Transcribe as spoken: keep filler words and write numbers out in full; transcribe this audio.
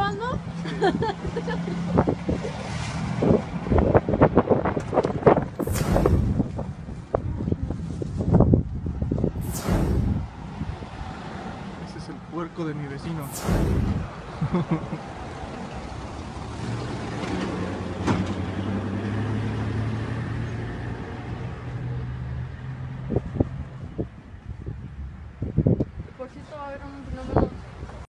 grabando? Sí. Ese es el puerco de mi vecino.